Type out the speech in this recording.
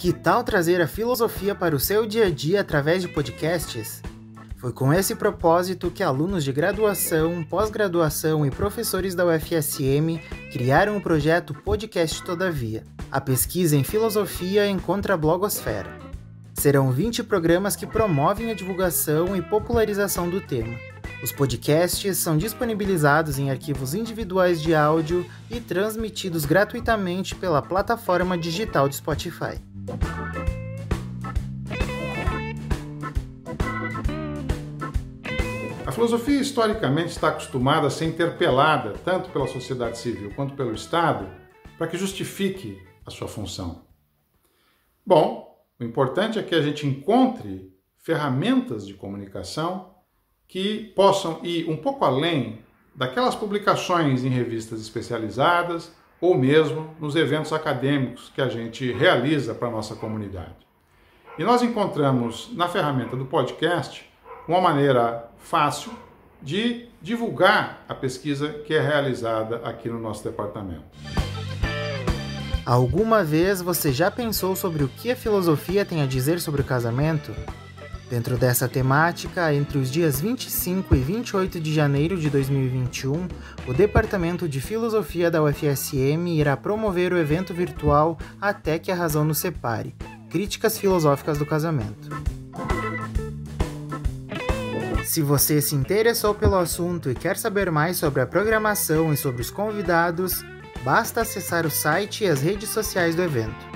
Que tal trazer a filosofia para o seu dia a dia através de podcasts? Foi com esse propósito que alunos de graduação, pós-graduação e professores da UFSM criaram o projeto Podcast Todavia. A pesquisa em filosofia encontra a blogosfera. Serão 20 programas que promovem a divulgação e popularização do tema. Os podcasts são disponibilizados em arquivos individuais de áudio e transmitidos gratuitamente pela plataforma digital de Spotify. A filosofia historicamente está acostumada a ser interpelada tanto pela sociedade civil quanto pelo Estado para que justifique a sua função. Bom, o importante é que a gente encontre ferramentas de comunicação que possam ir um pouco além daquelas publicações em revistas especializadas ou mesmo nos eventos acadêmicos que a gente realiza para a nossa comunidade. E nós encontramos na ferramenta do podcast uma maneira fácil de divulgar a pesquisa que é realizada aqui no nosso departamento. Alguma vez você já pensou sobre o que a filosofia tem a dizer sobre o casamento? Dentro dessa temática, entre os dias 25 e 28 de janeiro de 2021, o Departamento de Filosofia da UFSM irá promover o evento virtual Até que a Razão nos Separe, Críticas Filosóficas do Casamento. Se você se interessou pelo assunto e quer saber mais sobre a programação e sobre os convidados, basta acessar o site e as redes sociais do evento.